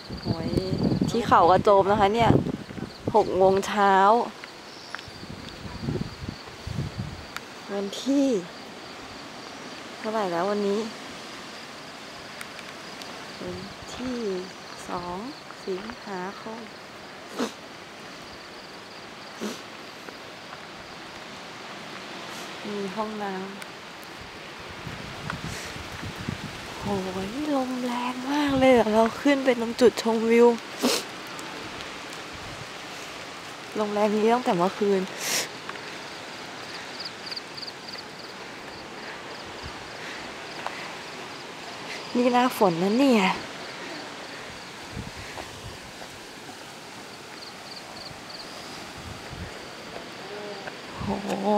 โอ้ยที่เขากระโจมนะคะเนี่ย6 โมงเช้าวันที่เท่าไหร่แล้ววันนี้วันที่2 สิงหาคมมีห้องน้ำโอ้ยลมแรงมากเลยเราขึ้นไปตรงจุดชมวิวลมแรงนี้ตั้งแต่เมื่อคืนนี่หน้าฝนนะเนี่ยโอ้โห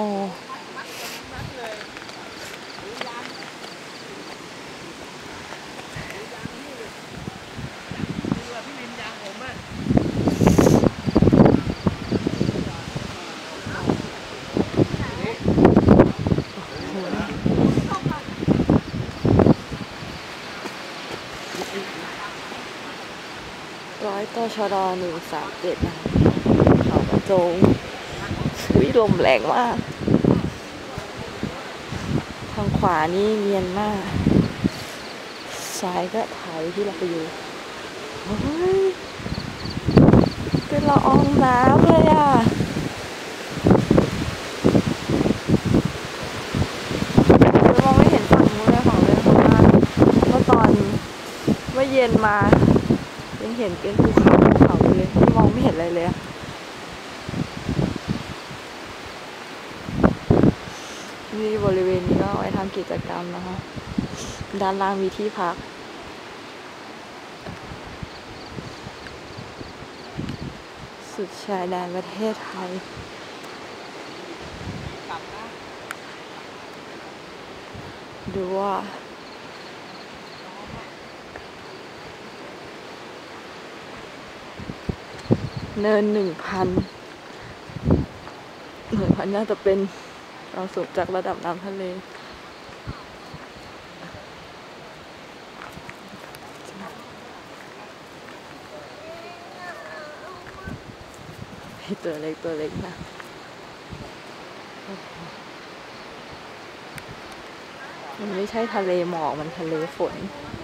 ร้อยตชด137นะเขากระโจมลมแรงมากทางขวานี่เนียนมากซ้ายก็ถ่ายที่เราไปอยู่เฮ้ยเป็นละอองน้ำเลยอ่ะมองไม่เห็นฝั่งนู้นเลยของเลยเพราะว่าเมื่อเย็นมายังเห็นเป็นภูเขาเลยมองไม่เห็นอะไรเลยนี่บริเวณนี้ก็ไว้ทำกิจกรรมนะคะด้านล่างมีที่พักสุดชายแดนประเทศไทยดูว่าเนิน1,000น่าจะเป็นความสูงจากระดับน้ำทะเลตัวเล็กนะมันไม่ใช่ทะเลหมอกมันทะเลฝน